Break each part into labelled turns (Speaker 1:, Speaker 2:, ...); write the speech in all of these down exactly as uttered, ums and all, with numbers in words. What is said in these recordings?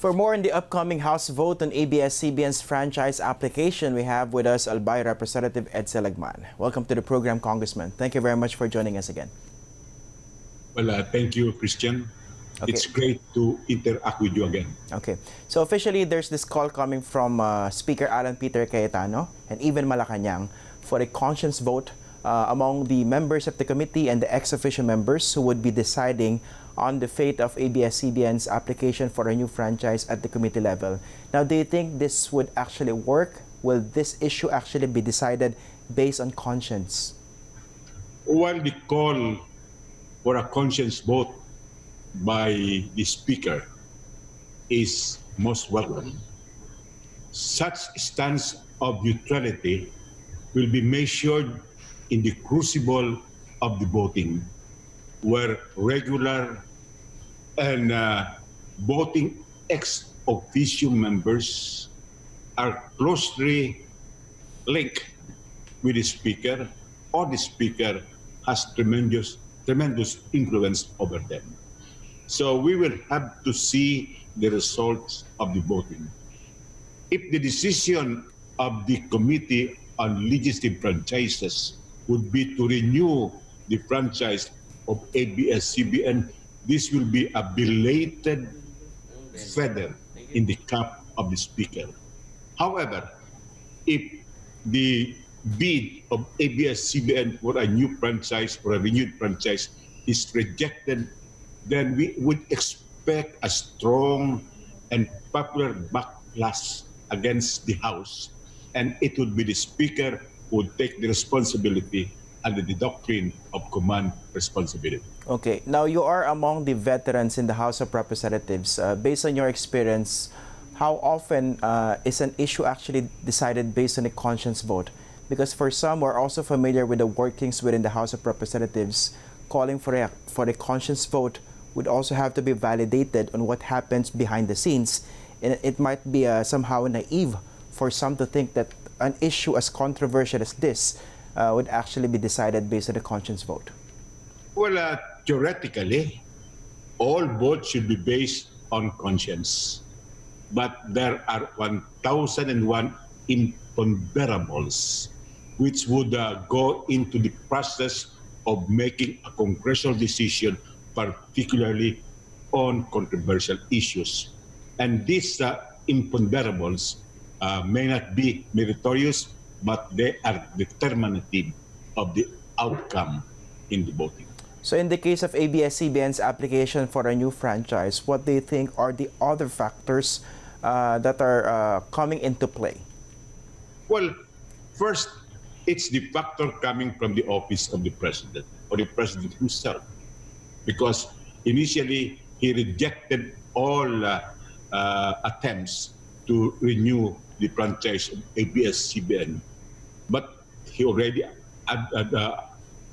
Speaker 1: For more on the upcoming House vote on A B S C B N's franchise application, we have with us Albay Representative Edcel Lagman. Welcome to the program, Congressman. Thank you very much for joining us again.
Speaker 2: Well, uh, thank you, Christian. Okay. It's great to interact with you again.
Speaker 1: Okay. So officially, there's this call coming from uh, Speaker Alan Peter Cayetano and even Malacanang for a conscience vote uh, among the members of the committee and the ex-officio members who would be deciding on the fate of A B S C B N's application for a new franchise at the committee level. Now, do you think this would actually work? Will this issue actually be decided based on conscience?
Speaker 2: While the call for a conscience vote by the Speaker is most welcome, such stance of neutrality will be measured in the crucible of the voting, where regular and uh, voting ex officio members are closely linked with the Speaker, or the Speaker has tremendous, tremendous influence over them. So we will have to see the results of the voting. If the decision of the Committee on Legislative Franchises would be to renew the franchise of A B S C B N, this will be a belated feather in the cap of the Speaker. However, if the bid of A B S C B N for a new franchise or a renewed franchise is rejected, then we would expect a strong and popular backlash against the House, and it would be the Speaker who would take the responsibility under the doctrine of command responsibility.
Speaker 1: Okay, now you are among the veterans in the House of Representatives. Uh, based on your experience, how often uh, is an issue actually decided based on a conscience vote? Because for some, we're also familiar with the workings within the House of Representatives. Calling for a, for a conscience vote would also have to be validated on what happens behind the scenes. And it might be uh, somehow naive for some to think that an issue as controversial as this Uh, would actually be decided based on a conscience vote?
Speaker 2: Well, uh, theoretically, all votes should be based on conscience. But there are one thousand one imponderables which would uh, go into the process of making a congressional decision, particularly on controversial issues. And these uh, imponderables uh, may not be meritorious, but they are determinative of the outcome in the voting.
Speaker 1: So in the case of A B S C B N's application for a new franchise, what do you think are the other factors uh, that are uh, coming into play?
Speaker 2: Well, first, it's the factor coming from the office of the President, or the President himself, because initially he rejected all uh, uh, attempts to renew the franchise of A B S C B N. But he already ad, ad, uh,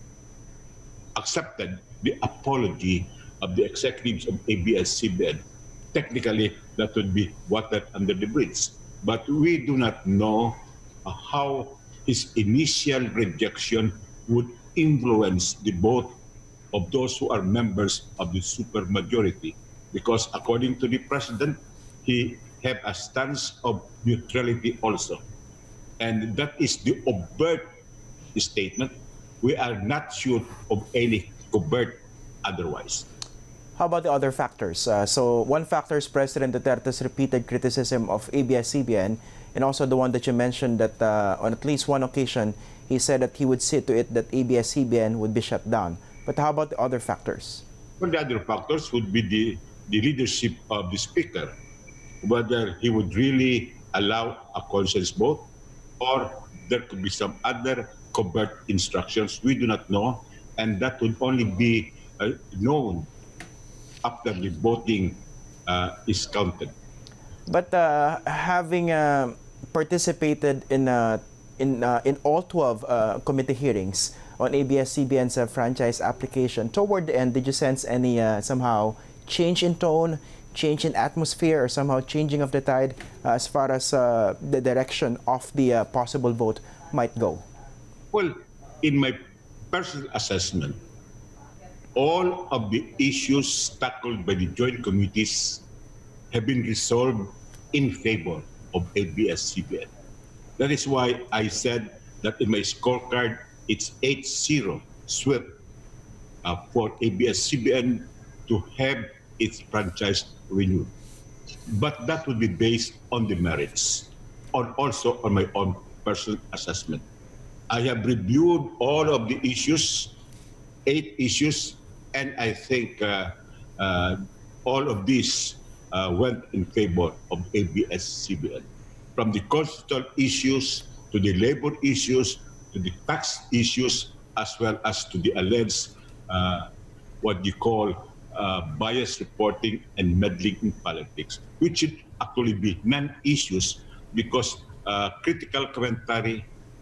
Speaker 2: accepted the apology of the executives of A B S C B N. Technically, that would be water under the bridge. But we do not know uh, how his initial rejection would influence the vote of those who are members of the supermajority. Because according to the President, he have a stance of neutrality also. And that is the overt statement. We are not sure of any covert otherwise.
Speaker 1: How about the other factors? Uh, so one factor is President Duterte's repeated criticism of A B S C B N, and also the one that you mentioned that uh, on at least one occasion, he said that he would see to it that A B S C B N would be shut down. But how about the other factors?
Speaker 2: Well, the other factors would be the, the leadership of the Speaker, whether he would really allow a conscience vote, or there could be some other covert instructions. We do not know, and that would only be uh, known after the voting uh, is counted.
Speaker 1: But uh, having uh, participated in uh, in uh, in all twelve uh, committee hearings on A B S C B N's uh, franchise application, toward the end, did you sense any uh, somehow change in tone, change in atmosphere, or somehow changing of the tide uh, as far as uh, the direction of the uh, possible vote might go?
Speaker 2: Well, in my personal assessment, all of the issues tackled by the joint committees have been resolved in favor of A B S C B N. That is why I said that in my scorecard, it's eight zero sweep uh, for A B S C B N to have its franchise renewed. But that would be based on the merits, and also on my own personal assessment. I have reviewed all of the issues, eight issues, and I think uh, uh, all of these uh, went in favor of A B S C B N. From the constitutional issues to the labor issues to the tax issues, as well as to the alleged uh, what you call uh, bias reporting and meddling in politics, which should actually be non-issues because uh, critical commentary,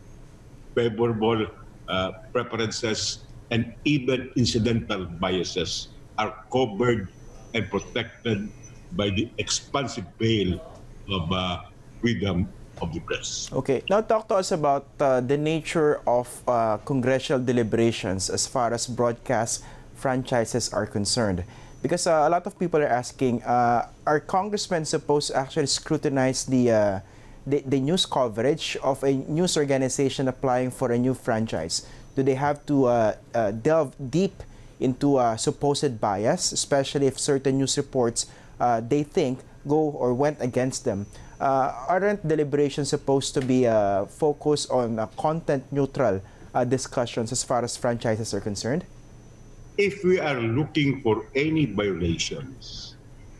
Speaker 2: favorable uh, preferences, and even incidental biases are covered and protected by the expansive veil of uh, freedom of the press.
Speaker 1: Okay, now talk to us about uh, the nature of uh, congressional deliberations as far as broadcast franchises are concerned. Because uh, a lot of people are asking, uh, are congressmen supposed to actually scrutinize the, uh, the, the news coverage of a news organization applying for a new franchise? Do they have to uh, uh, delve deep into uh, supposed bias, especially if certain news reports uh, they think go or went against them? Uh, aren't deliberations supposed to be uh, focused on uh, content-neutral uh, discussions as far as franchises are concerned?
Speaker 2: If we are looking for any violations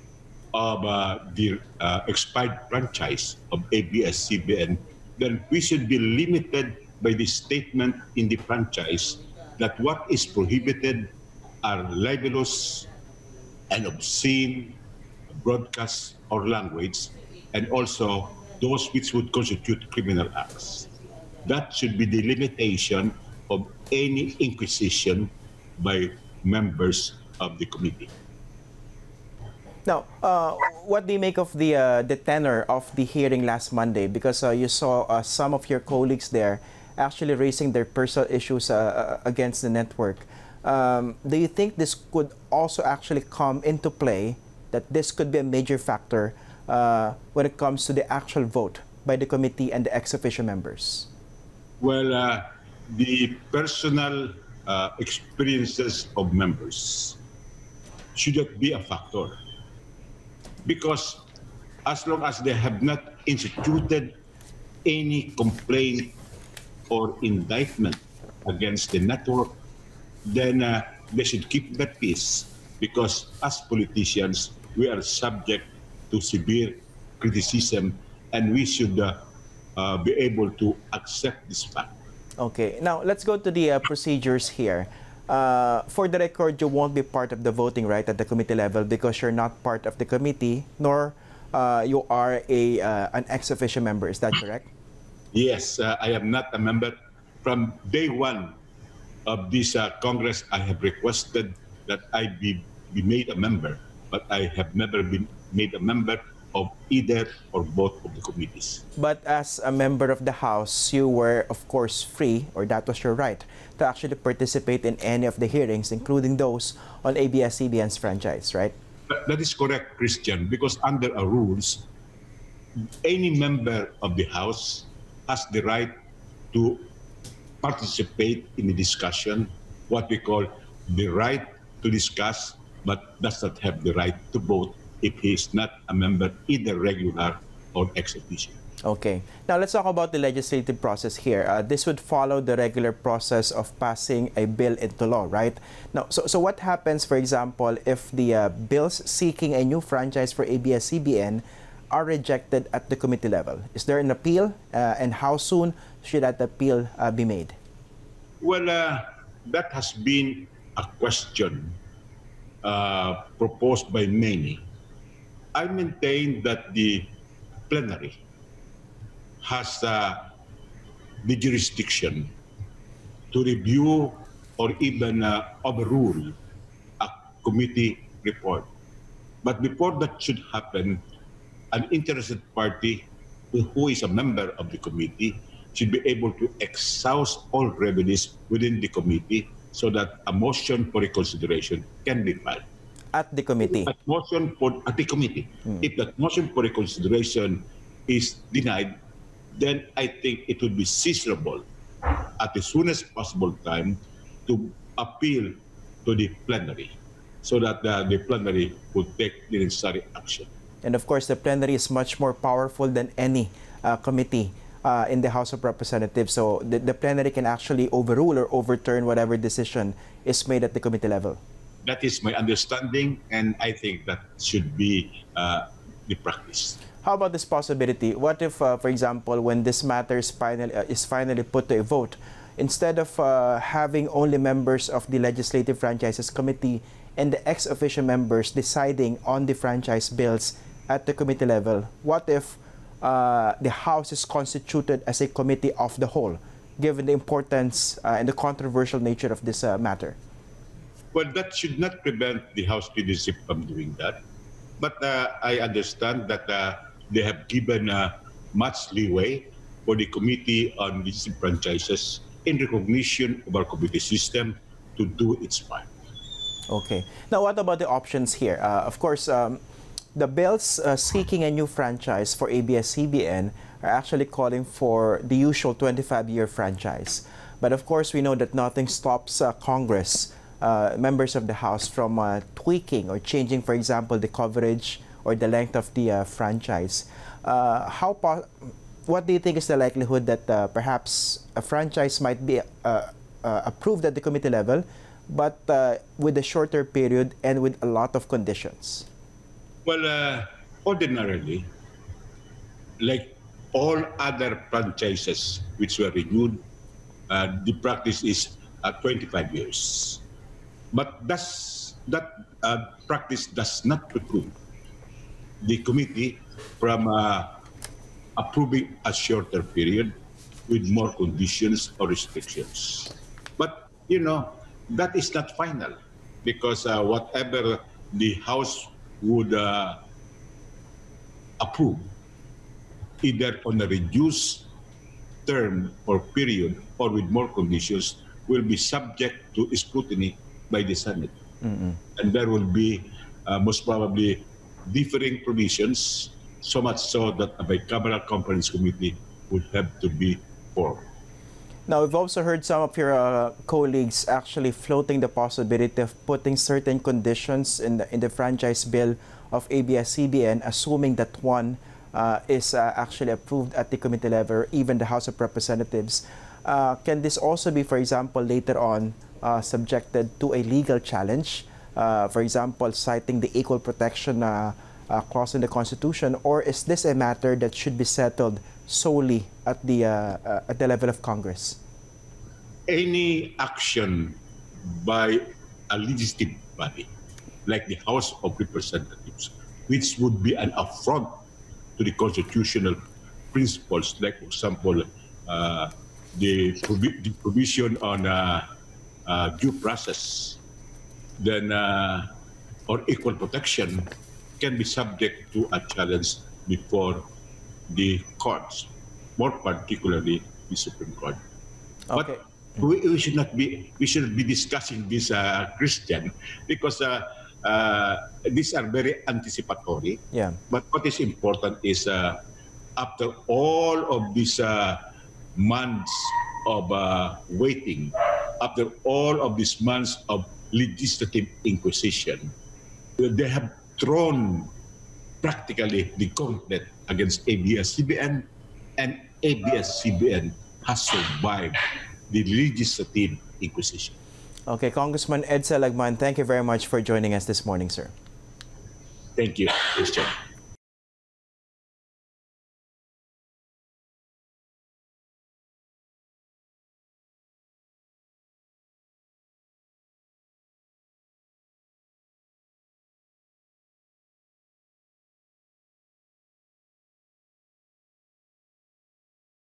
Speaker 2: of uh, the uh, expired franchise of A B S C B N, then we should be limited by the statement in the franchise that what is prohibited are libelous and obscene broadcasts or language, and also those which would constitute criminal acts. That should be the limitation of any inquisition by members of the committee.
Speaker 1: Now, uh, what do you make of the uh, the tenor of the hearing last Monday? Because uh, you saw uh, some of your colleagues there actually raising their personal issues uh, against the network. Um, do you think this could also actually come into play, that this could be a major factor uh, when it comes to the actual vote by the committee and the ex-officio members?
Speaker 2: Well, uh, the personal uh, experiences of members shouldn't be a factor, because as long as they have not instituted any complaint or indictment against the network, then uh, they should keep their peace, because as politicians, we are subject to severe criticism, and we should uh, uh, be able to accept this fact.
Speaker 1: Okay, now let's go to the uh, procedures here. Uh, for the record, you won't be part of the voting, right, at the committee level, because you're not part of the committee, nor uh, you are a uh, an ex-officio member. Is that correct?
Speaker 2: Yes, uh, I am not a member. From day one of this uh, Congress, I have requested that I be, be made a member, but I have never been made a member of either or both of the committees.
Speaker 1: But as a member of the House, you were, of course, free, or that was your right, to actually participate in any of the hearings, including those on A B S C B N's franchise, right?
Speaker 2: But that is correct, Christian, because under our rules, any member of the House has the right to participate in the discussion, what we call the right to discuss, but does not have the right to vote if he is not a member, either regular or ex officio.
Speaker 1: Okay. Now let's talk about the legislative process here. Uh, this would follow the regular process of passing a bill into law, right? Now, so, so what happens, for example, if the uh, bills seeking a new franchise for A B S C B N are rejected at the committee level? Is there an appeal, uh, and how soon should that appeal uh, be made?
Speaker 2: Well, uh, that has been a question uh, proposed by many. I maintain that the plenary has uh, the jurisdiction to review or even uh, overrule a committee report. But before that should happen, an interested party who is a member of the committee should be able to exhaust all remedies within the committee so that a motion for reconsideration can be filed.
Speaker 1: at the committee.
Speaker 2: That motion for at the committee. Mm. If that motion for reconsideration is denied, then I think it would be seizable at the soonest possible time to appeal to the plenary so that the, the plenary would take the necessary action.
Speaker 1: And of course, the plenary is much more powerful than any uh, committee uh, in the House of Representatives. So the, the plenary can actually overrule or overturn whatever decision is made at the committee level.
Speaker 2: That is my understanding, and I think that should be uh, the practice.
Speaker 1: How about this possibility? What if, uh, for example, when this matter is finally, uh, is finally put to a vote, instead of uh, having only members of the Legislative Franchises Committee and the ex-officio members deciding on the franchise bills at the committee level, what if uh, the House is constituted as a committee of the whole, given the importance uh, and the controversial nature of this uh, matter?
Speaker 2: Well, that should not prevent the House leadership from doing that. But uh, I understand that uh, they have given uh, much leeway for the Committee on Legislative Franchises in recognition of our committee system to do its part.
Speaker 1: Okay. Now, what about the options here? Uh, of course, um, the bills uh, seeking a new franchise for A B S C B N are actually calling for the usual twenty-five year franchise. But of course, we know that nothing stops uh, Congress, uh, members of the House, from uh, tweaking or changing, for example, the coverage or the length of the uh, franchise. Uh, how po what do you think is the likelihood that uh, perhaps a franchise might be uh, uh, approved at the committee level, but uh, with a shorter period and with a lot of conditions?
Speaker 2: Well, uh, ordinarily, like all other franchises which were renewed, uh, the practice is uh, twenty-five years. But that's, that uh, practice does not preclude the committee from uh, approving a shorter period with more conditions or restrictions. But, you know, that is not final, because uh, whatever the House would uh, approve, either on a reduced term or period or with more conditions, will be subject to scrutiny by the Senate. Mm-hmm. And there will be uh, most probably differing provisions, so much so that a bicameral conference committee would have to be formed.
Speaker 1: Now, we've also heard some of your uh, colleagues actually floating the possibility of putting certain conditions in the, in the franchise bill of A B S C B N, assuming that one uh, is uh, actually approved at the committee level, even the House of Representatives. Uh, can this also be, for example, later on uh, subjected to a legal challenge? Uh, for example, citing the equal protection uh, uh, clause in the Constitution, or is this a matter that should be settled solely at the uh, uh, at the level of Congress?
Speaker 2: Any action by a legislative body, like the House of Representatives, which would be an affront to the constitutional principles, like, for example, uh, the, provi the provision on uh, uh, due process, then uh, or equal protection, can be subject to a challenge before the courts, more particularly the Supreme Court.
Speaker 1: Okay.
Speaker 2: But we, we should not be we should be discussing this, uh, Christian, because uh, uh, these are very anticipatory.
Speaker 1: Yeah.
Speaker 2: But what is important is uh, after all of these uh, months of uh, waiting, after all of these months of legislative inquisition, they have thrown practically the gauntlet against A B S C B N, and A B S C B N has survived the legislative inquisition.
Speaker 1: Okay, Congressman Edcel Lagman, thank you very much for joining us this morning, sir.
Speaker 2: Thank you, Christian.